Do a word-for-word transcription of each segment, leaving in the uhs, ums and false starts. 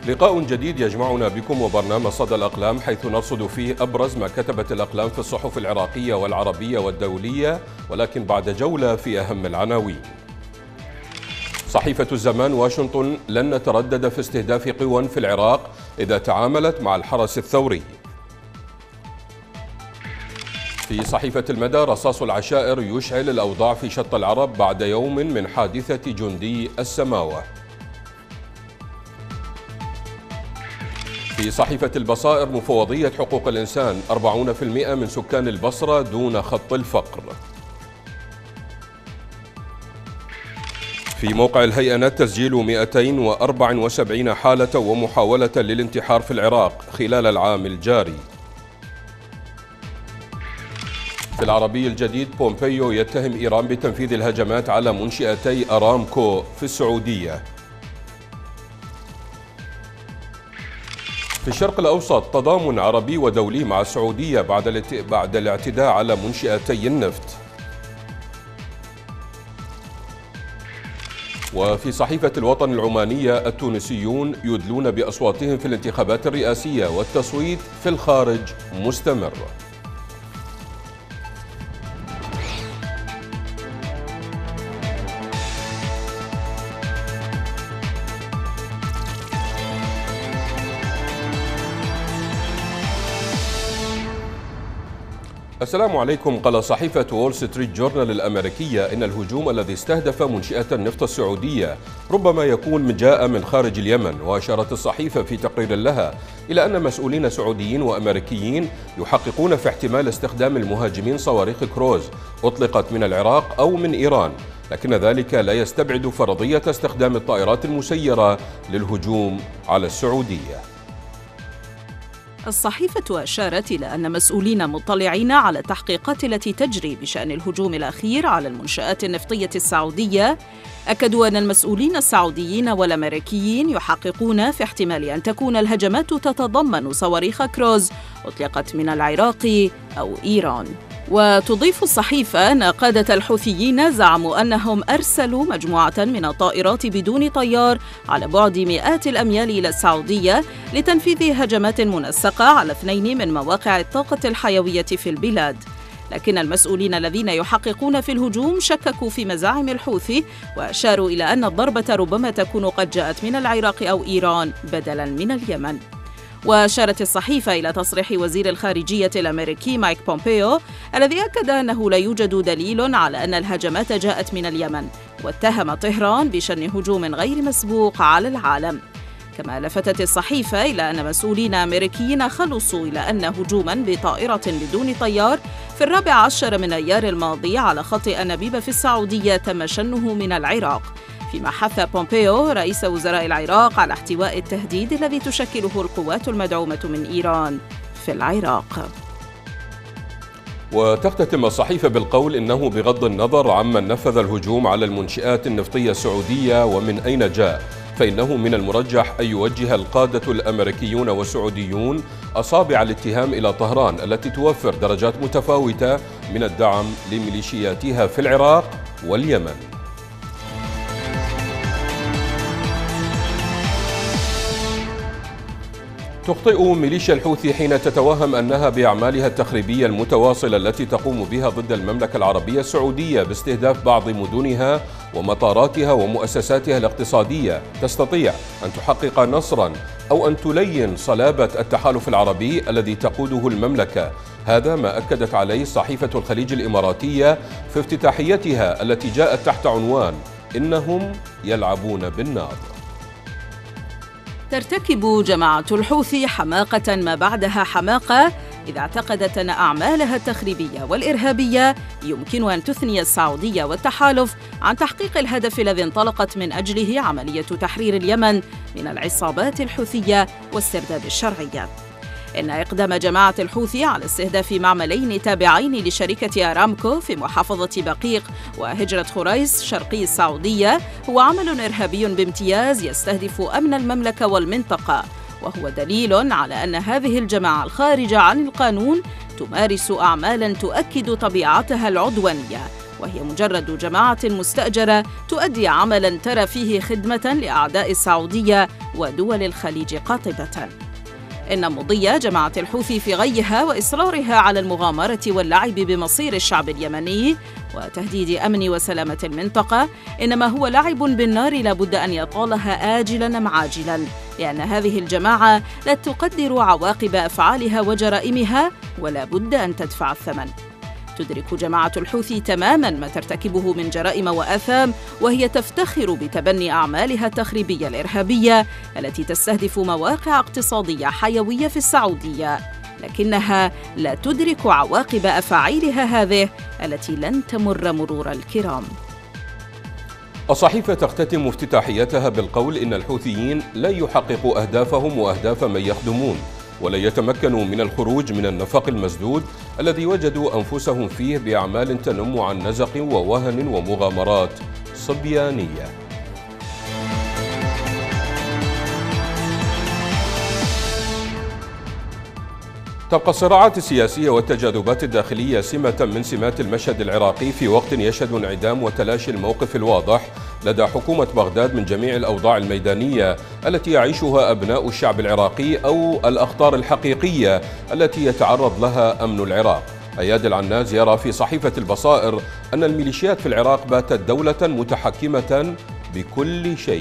لقاء جديد يجمعنا بكم وبرنامج صدى الأقلام، حيث نرصد فيه أبرز ما كتبت الأقلام في الصحف العراقية والعربية والدولية، ولكن بعد جولة في أهم العناوين. صحيفة الزمان: واشنطن لن نتردد في استهداف قوى في العراق إذا تعاملت مع الحرس الثوري. في صحيفة المدى: رصاص العشائر يشعل الأوضاع في شط العرب بعد يوم من حادثة جندي السماوة. في صحيفة البصائر: مفوضية حقوق الإنسان، أربعين بالمئة من سكان البصرة دون خط الفقر. في موقع الهيئة: تسجيل مئتين وأربعة وسبعين حالة ومحاولة للانتحار في العراق خلال العام الجاري. في العربي الجديد: بومبيو يتهم إيران بتنفيذ الهجمات على منشئتي أرامكو في السعودية. في الشرق الأوسط: تضامن عربي ودولي مع السعودية بعد بعد الاعتداء على منشئتي النفط. وفي صحيفة الوطن العمانية: التونسيون يدلون بأصواتهم في الانتخابات الرئاسية والتصويت في الخارج مستمر. السلام عليكم. قال صحيفة وول ستريت جورنال الأمريكية إن الهجوم الذي استهدف منشئة النفط السعودية ربما يكون جاء من خارج اليمن. وأشارت الصحيفة في تقرير لها إلى أن مسؤولين سعوديين وأمريكيين يحققون في احتمال استخدام المهاجمين صواريخ كروز أطلقت من العراق أو من إيران، لكن ذلك لا يستبعد فرضية استخدام الطائرات المسيرة للهجوم على السعودية. الصحيفة أشارت إلى أن مسؤولين مطلعين على التحقيقات التي تجري بشأن الهجوم الأخير على المنشآت النفطية السعودية أكدوا أن المسؤولين السعوديين والأمريكيين يحققون في احتمال أن تكون الهجمات تتضمن صواريخ كروز أطلقت من العراق أو إيران. وتضيف الصحيفة أن قادة الحوثيين زعموا أنهم أرسلوا مجموعة من الطائرات بدون طيار على بعد مئات الأميال إلى السعودية لتنفيذ هجمات منسقة على اثنين من مواقع الطاقة الحيوية في البلاد. لكن المسؤولين الذين يحققون في الهجوم شككوا في مزاعم الحوثي وأشاروا إلى أن الضربة ربما تكون قد جاءت من العراق أو إيران بدلاً من اليمن. وأشارت الصحيفة إلى تصريح وزير الخارجية الأمريكي مايك بومبيو الذي أكد أنه لا يوجد دليل على أن الهجمات جاءت من اليمن، واتهم طهران بشن هجوم غير مسبوق على العالم. كما لفتت الصحيفة إلى أن مسؤولين أمريكيين خلصوا إلى أن هجوماً بطائرة بدون طيار في الرابع عشر من أيار الماضي على خط أنابيب في السعودية تم شنه من العراق، فيما حث بومبيو رئيس وزراء العراق على احتواء التهديد الذي تشكله القوات المدعومة من إيران في العراق. وتختتم الصحيفة بالقول إنه بغض النظر عمن نفذ الهجوم على المنشآت النفطية السعودية ومن أين جاء، فإنه من المرجح أن يوجه القادة الأمريكيون والسعوديون أصابع الاتهام إلى طهران التي توفر درجات متفاوتة من الدعم لميليشياتها في العراق واليمن. تخطئ ميليشيا الحوثي حين تتوهم أنها بأعمالها التخريبية المتواصلة التي تقوم بها ضد المملكة العربية السعودية باستهداف بعض مدنها ومطاراتها ومؤسساتها الاقتصادية تستطيع أن تحقق نصراً أو أن تلين صلابة التحالف العربي الذي تقوده المملكة. هذا ما أكدت عليه صحيفة الخليج الإماراتية في افتتاحيتها التي جاءت تحت عنوان إنهم يلعبون بالنار. ترتكب جماعة الحوثي حماقة ما بعدها حماقة إذا اعتقدت أن أعمالها التخريبية والإرهابية يمكن أن تثني السعودية والتحالف عن تحقيق الهدف الذي انطلقت من أجله عملية تحرير اليمن من العصابات الحوثية واسترداد الشرعية. إن إقدام جماعة الحوثي على استهداف معملين تابعين لشركة أرامكو في محافظة بقيق وهجرة خريص شرقي السعودية هو عمل إرهابي بامتياز يستهدف أمن المملكة والمنطقة، وهو دليل على أن هذه الجماعة الخارجة عن القانون تمارس أعمالاً تؤكد طبيعتها العدوانية وهي مجرد جماعة مستأجرة تؤدي عملاً ترى فيه خدمة لأعداء السعودية ودول الخليج قاطبة. إن مضي جماعة الحوثي في غيها وإصرارها على المغامرة واللعب بمصير الشعب اليمني وتهديد أمن وسلامة المنطقة إنما هو لعب بالنار لا بد أن يطالها آجلاً أم عاجلاً، لأن هذه الجماعة لا تقدر عواقب أفعالها وجرائمها ولا بد أن تدفع الثمن. تدرك جماعة الحوثي تماماً ما ترتكبه من جرائم وآثام، وهي تفتخر بتبني أعمالها التخريبية الإرهابية التي تستهدف مواقع اقتصادية حيوية في السعودية، لكنها لا تدرك عواقب أفاعيلها هذه التي لن تمر مرور الكرام. الصحيفة تختتم افتتاحيتها بالقول إن الحوثيين لن يحققوا أهدافهم وأهداف من يخدمون، ولن يتمكنوا من الخروج من النفق المسدود الذي وجدوا أنفسهم فيه بأعمال تنم عن نزق ووهن ومغامرات صبيانية. تبقى الصراعات السياسية والتجاذبات الداخلية سمة من سمات المشهد العراقي في وقت يشهد انعدام وتلاشي الموقف الواضح لدى حكومة بغداد من جميع الأوضاع الميدانية التي يعيشها أبناء الشعب العراقي أو الأخطار الحقيقية التي يتعرض لها أمن العراق. أياد العناز يرى في صحيفة البصائر أن الميليشيات في العراق باتت دولة متحكمة بكل شيء.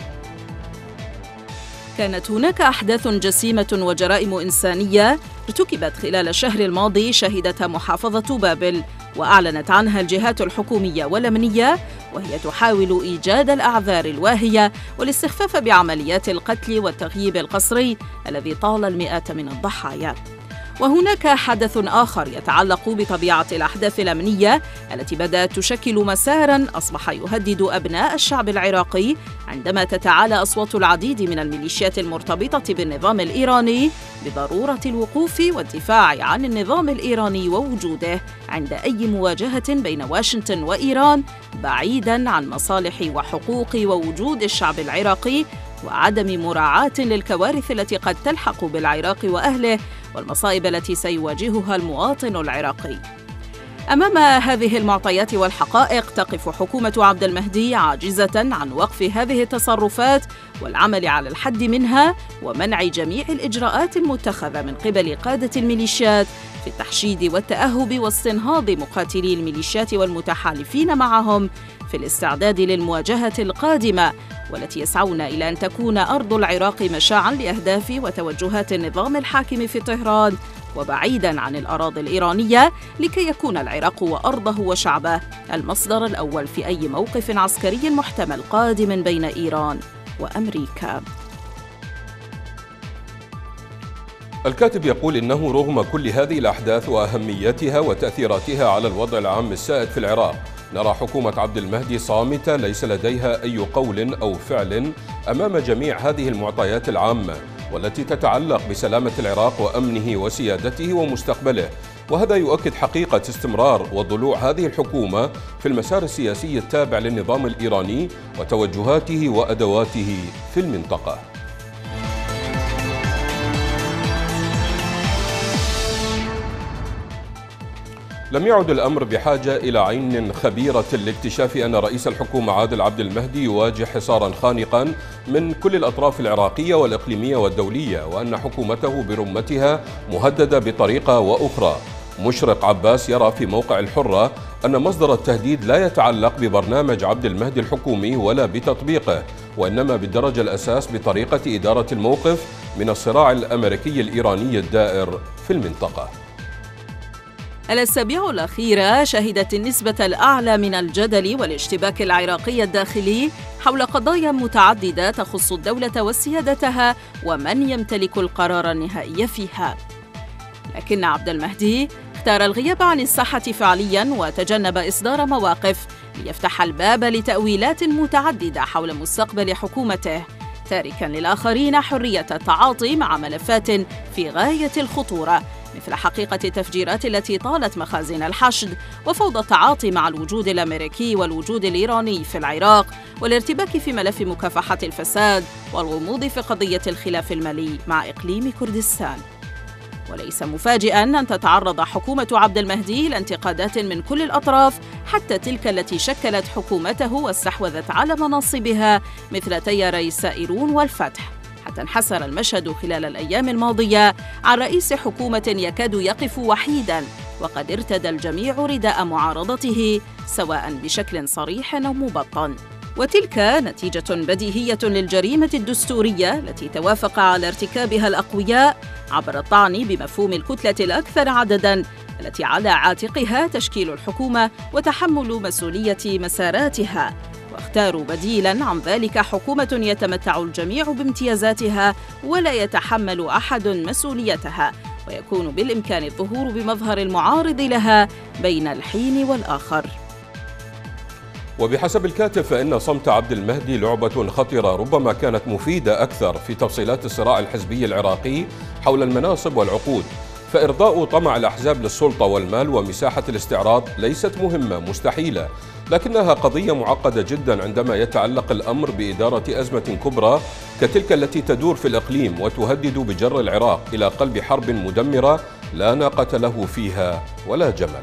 كانت هناك أحداث جسيمة وجرائم إنسانية ارتكبت خلال الشهر الماضي شهدتها محافظة بابل، وأعلنت عنها الجهات الحكومية والأمنية، وهي تحاول إيجاد الأعذار الواهية والاستخفاف بعمليات القتل والتغييب القسري الذي طال المئات من الضحايا. وهناك حدث آخر يتعلق بطبيعة الأحداث الأمنية التي بدأت تشكل مساراً أصبح يهدد أبناء الشعب العراقي عندما تتعالى أصوات العديد من الميليشيات المرتبطة بالنظام الإيراني بضرورة الوقوف والدفاع عن النظام الإيراني ووجوده عند أي مواجهة بين واشنطن وإيران، بعيداً عن مصالح وحقوق ووجود الشعب العراقي وعدم مراعاة للكوارث التي قد تلحق بالعراق وأهله والمصائب التي سيواجهها المواطن العراقي. أمام هذه المعطيات والحقائق تقف حكومة عبد المهدي عاجزة عن وقف هذه التصرفات والعمل على الحد منها ومنع جميع الإجراءات المتخذة من قبل قادة الميليشيات في التحشيد والتأهب واستنهاض مقاتلي الميليشيات والمتحالفين معهم في الاستعداد للمواجهة القادمة، والتي يسعون إلى أن تكون أرض العراق مشاعاً لأهداف وتوجهات النظام الحاكم في طهران وبعيداً عن الأراضي الإيرانية، لكي يكون العراق وأرضه وشعبه المصدر الأول في أي موقف عسكري محتمل قادم بين إيران وأمريكا. الكاتب يقول إنه رغم كل هذه الأحداث وأهميتها وتأثيراتها على الوضع العام السائد في العراق، نرى حكومة عبد المهدي صامتة ليس لديها أي قول أو فعل أمام جميع هذه المعطيات العامة والتي تتعلق بسلامة العراق وأمنه وسيادته ومستقبله. وهذا يؤكد حقيقة استمرار وضلوع هذه الحكومة في المسار السياسي التابع للنظام الإيراني وتوجهاته وأدواته في المنطقة. لم يعد الأمر بحاجة إلى عين خبيرة لاكتشاف أن رئيس الحكومة عادل عبد المهدي يواجه حصاراً خانقاً من كل الأطراف العراقية والإقليمية والدولية، وأن حكومته برمتها مهددة بطريقة وأخرى. مشرق عباس يرى في موقع الحرة أن مصدر التهديد لا يتعلق ببرنامج عبد المهدي الحكومي ولا بتطبيقه، وإنما بالدرجة الأساس بطريقة إدارة الموقف من الصراع الأمريكي الإيراني الدائر في المنطقة. الأسابيع الأخيرة شهدت النسبة الأعلى من الجدل والاشتباك العراقي الداخلي حول قضايا متعددة تخص الدولة وسيادتها ومن يمتلك القرار النهائي فيها. لكن عبد المهدي اختار الغياب عن الساحة فعلياً وتجنب إصدار مواقف ليفتح الباب لتأويلات متعددة حول مستقبل حكومته، تاركاً للآخرين حرية التعاطي مع ملفات في غاية الخطورة مثل حقيقة التفجيرات التي طالت مخازن الحشد وفوضى التعاطي مع الوجود الأمريكي والوجود الإيراني في العراق والارتباك في ملف مكافحة الفساد والغموض في قضية الخلاف المالي مع إقليم كردستان. وليس مفاجئاً أن تتعرض حكومة عبد المهدي لانتقادات من كل الأطراف وحتى تلك التي شكلت حكومته واستحوذت على مناصبها مثل تياري السائرون والفتح، حتى انحسر المشهد خلال الأيام الماضية عن رئيس حكومة يكاد يقف وحيداً، وقد ارتدى الجميع رداء معارضته سواء بشكل صريح أو مبطن. وتلك نتيجة بديهية للجريمة الدستورية التي توافق على ارتكابها الأقوياء عبر الطعن بمفهوم الكتلة الأكثر عدداً التي على عاتقها تشكيل الحكومة وتحمل مسؤولية مساراتها، واختاروا بديلاً عن ذلك حكومة يتمتع الجميع بامتيازاتها ولا يتحمل أحد مسؤوليتها، ويكون بالإمكان الظهور بمظهر المعارض لها بين الحين والآخر. وبحسب الكاتب فإن صمت عبد المهدي لعبة خطرة ربما كانت مفيدة أكثر في تفصيلات الصراع الحزبي العراقي حول المناصب والعقود، فإرضاء طمع الأحزاب للسلطة والمال ومساحة الاستعراض ليست مهمة مستحيلة، لكنها قضية معقدة جدا عندما يتعلق الأمر بإدارة أزمة كبرى كتلك التي تدور في الإقليم وتهدد بجر العراق إلى قلب حرب مدمرة لا ناقة له فيها ولا جمل.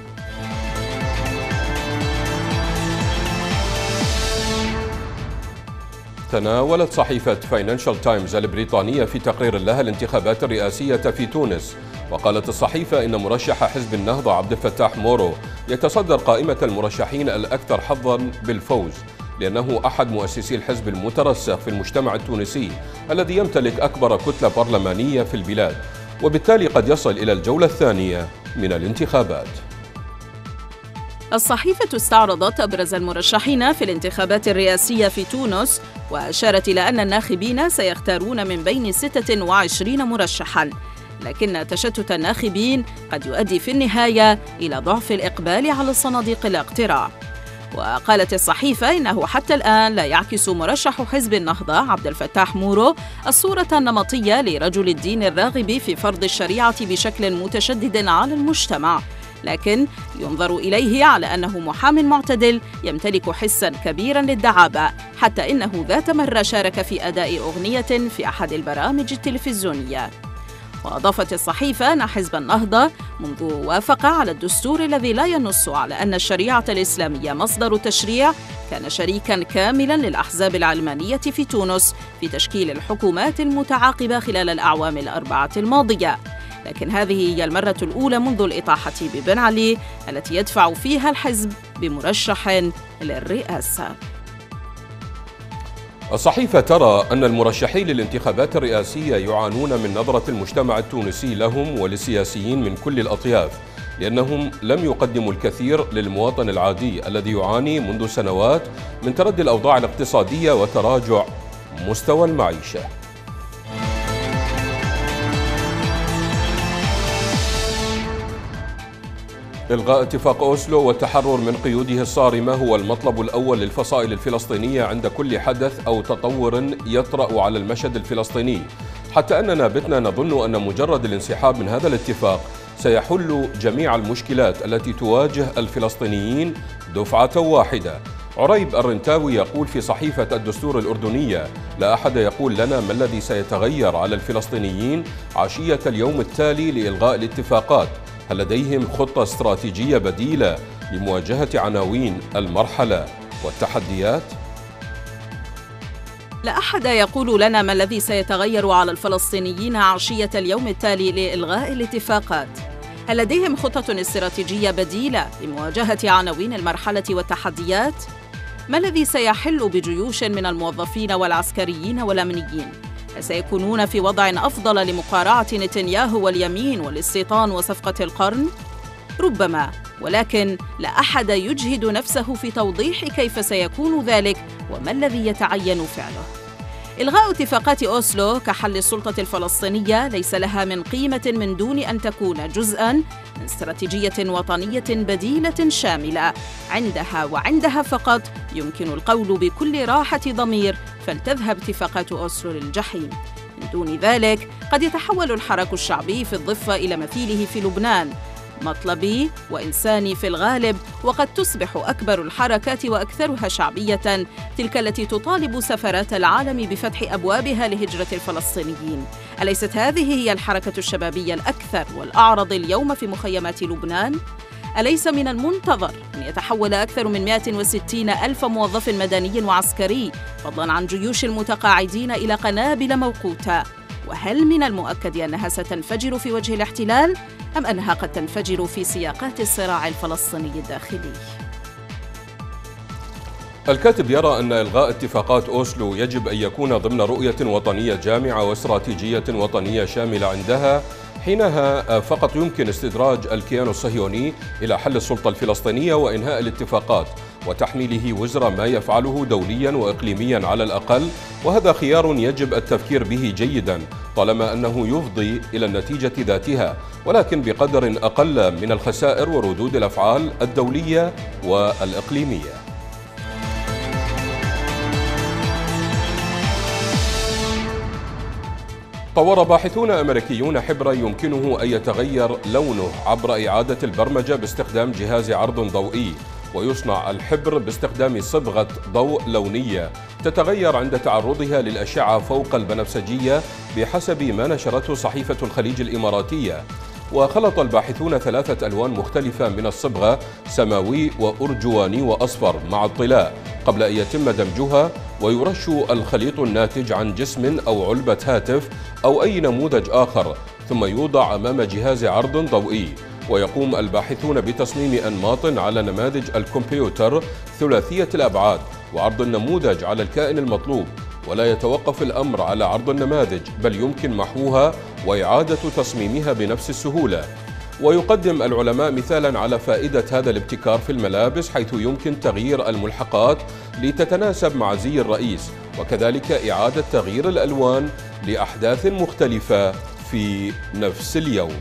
تناولت صحيفة فاينانشال تايمز البريطانية في تقرير لها الانتخابات الرئاسية في تونس، وقالت الصحيفة إن مرشح حزب النهضة عبد الفتاح مورو يتصدر قائمة المرشحين الأكثر حظاً بالفوز، لأنه أحد مؤسسي الحزب المترسخ في المجتمع التونسي الذي يمتلك أكبر كتلة برلمانية في البلاد، وبالتالي قد يصل إلى الجولة الثانية من الانتخابات. الصحيفة استعرضت أبرز المرشحين في الانتخابات الرئاسية في تونس، وأشارت إلى أن الناخبين سيختارون من بين ستة وعشرين مرشحاً، لكن تشتت الناخبين قد يؤدي في النهاية إلى ضعف الإقبال على صناديق الاقتراع. وقالت الصحيفة إنه حتى الآن لا يعكس مرشح حزب النهضة عبد الفتاح مورو الصورة النمطية لرجل الدين الراغب في فرض الشريعة بشكل متشدد على المجتمع، لكن ينظر إليه على أنه محام معتدل يمتلك حساً كبيراً للدعابة، حتى إنه ذات مرة شارك في أداء أغنية في أحد البرامج التلفزيونية. وأضافت الصحيفة أن حزب النهضة منذ وافق على الدستور الذي لا ينص على أن الشريعة الإسلامية مصدر تشريع كان شريكاً كاملاً للأحزاب العلمانية في تونس في تشكيل الحكومات المتعاقبة خلال الأعوام الأربعة الماضية، لكن هذه هي المرة الأولى منذ الإطاحة ببن علي التي يدفع فيها الحزب بمرشح للرئاسة. الصحيفة ترى أن المرشحين للانتخابات الرئاسية يعانون من نظرة المجتمع التونسي لهم وللسياسيين من كل الأطياف، لأنهم لم يقدموا الكثير للمواطن العادي الذي يعاني منذ سنوات من تردي الأوضاع الاقتصادية وتراجع مستوى المعيشة. إلغاء اتفاق أوسلو والتحرر من قيوده الصارمة هو المطلب الأول للفصائل الفلسطينية عند كل حدث أو تطور يطرأ على المشهد الفلسطيني، حتى أننا بتنا نظن أن مجرد الانسحاب من هذا الاتفاق سيحل جميع المشكلات التي تواجه الفلسطينيين دفعة واحدة. عريب الرنتاوي يقول في صحيفة الدستور الأردنية: لا أحد يقول لنا ما الذي سيتغير على الفلسطينيين عشية اليوم التالي لإلغاء الاتفاقات. هل لديهم خطة استراتيجية بديلة لمواجهة عناوين المرحلة والتحديات؟ لا أحد يقول لنا ما الذي سيتغير على الفلسطينيين عشية اليوم التالي لإلغاء الاتفاقات. هل لديهم خطة استراتيجية بديلة لمواجهة عناوين المرحلة والتحديات؟ ما الذي سيحل بجيوش من الموظفين والعسكريين والأمنيين؟ هل سيكونون في وضع أفضل لمقارعة نتنياهو واليمين والاستيطان وصفقة القرن؟ ربما، ولكن لا أحد يجهد نفسه في توضيح كيف سيكون ذلك وما الذي يتعين فعله. إلغاء اتفاقات أوسلو كحل السلطة الفلسطينية ليس لها من قيمة من دون أن تكون جزءاً من استراتيجية وطنية بديلة شاملة. عندها وعندها فقط يمكن القول بكل راحة ضمير: فلتذهب اتفاقات أوسلو للجحيم. من دون ذلك قد يتحول الحراك الشعبي في الضفة إلى مثيله في لبنان، مطلبي وإنساني في الغالب، وقد تصبح أكبر الحركات وأكثرها شعبية تلك التي تطالب سفارات العالم بفتح أبوابها لهجرة الفلسطينيين. أليست هذه هي الحركة الشبابية الأكثر والأعرض اليوم في مخيمات لبنان؟ أليس من المنتظر أن يتحول أكثر من مئة وستين ألف موظف مدني وعسكري فضلا عن جيوش المتقاعدين إلى قنابل موقوتة؟ وهل من المؤكد أنها ستنفجر في وجه الاحتلال أم أنها قد تنفجر في سياقات الصراع الفلسطيني الداخلي؟ الكاتب يرى أن إلغاء اتفاقات أوسلو يجب أن يكون ضمن رؤية وطنية جامعة واستراتيجية وطنية شاملة عندها، حينها فقط يمكن استدراج الكيان الصهيوني إلى حل السلطة الفلسطينية وإنهاء الاتفاقات وتحميله وزر ما يفعله دوليا وإقليميا على الأقل، وهذا خيار يجب التفكير به جيدا طالما أنه يفضي إلى النتيجة ذاتها، ولكن بقدر أقل من الخسائر وردود الأفعال الدولية والإقليمية. طور باحثون أمريكيون حبرا يمكنه أن يتغير لونه عبر إعادة البرمجة باستخدام جهاز عرض ضوئي، ويصنع الحبر باستخدام صبغة ضوء لونية تتغير عند تعرضها للأشعة فوق البنفسجية بحسب ما نشرته صحيفة الخليج الإماراتية. وخلط الباحثون ثلاثة ألوان مختلفة من الصبغة، سماوي وأرجواني وأصفر، مع الطلاء قبل أن يتم دمجها، ويرش الخليط الناتج عن جسم أو علبة هاتف أو أي نموذج آخر، ثم يوضع أمام جهاز عرض ضوئي. ويقوم الباحثون بتصميم أنماط على نماذج الكمبيوتر ثلاثية الأبعاد وعرض النموذج على الكائن المطلوب، ولا يتوقف الأمر على عرض النماذج، بل يمكن محوها وإعادة تصميمها بنفس السهولة. ويقدم العلماء مثالا على فائدة هذا الابتكار في الملابس، حيث يمكن تغيير الملحقات لتتناسب مع زي الرئيس، وكذلك إعادة تغيير الألوان لأحداث مختلفة في نفس اليوم.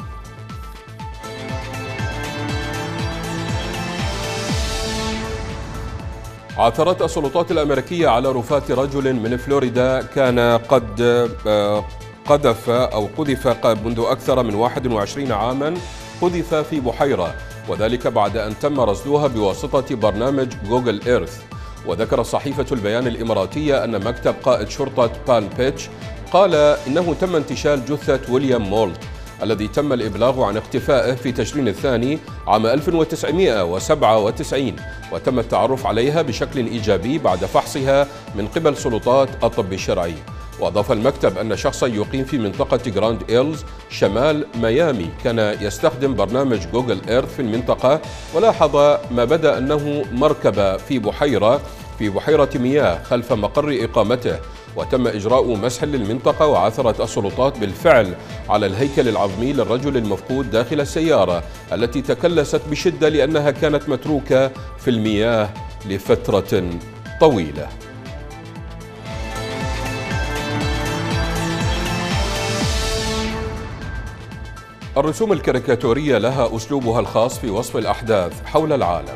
عثرت السلطات الأمريكية على رفات رجل من فلوريدا كان قد قذف أو قذف منذ أكثر من واحد وعشرين عاما، قذف في بحيرة، وذلك بعد أن تم رصدها بواسطة برنامج جوجل إيرث. وذكر صحيفة البيان الإماراتية أن مكتب قائد شرطة بالم بيتش قال إنه تم انتشال جثة ويليام مولت الذي تم الإبلاغ عن اختفائه في تشرين الثاني عام ألف وتسعمئة وسبعة وتسعين، وتم التعرف عليها بشكل إيجابي بعد فحصها من قبل سلطات الطب الشرعي. وأضاف المكتب أن شخصا يقيم في منطقة جراند إيلز شمال ميامي كان يستخدم برنامج جوجل إيرث في المنطقة، ولاحظ ما بدا أنه مركبة في بحيرة في بحيرة مياه خلف مقر إقامته، وتم إجراء مسح للمنطقة. وعثرت السلطات بالفعل على الهيكل العظمي للرجل المفقود داخل السيارة التي تكلست بشدة لأنها كانت متروكة في المياه لفترة طويلة. الرسوم الكاريكاتورية لها أسلوبها الخاص في وصف الأحداث حول العالم.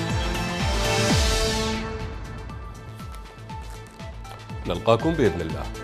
نلقاكم بإذن الله.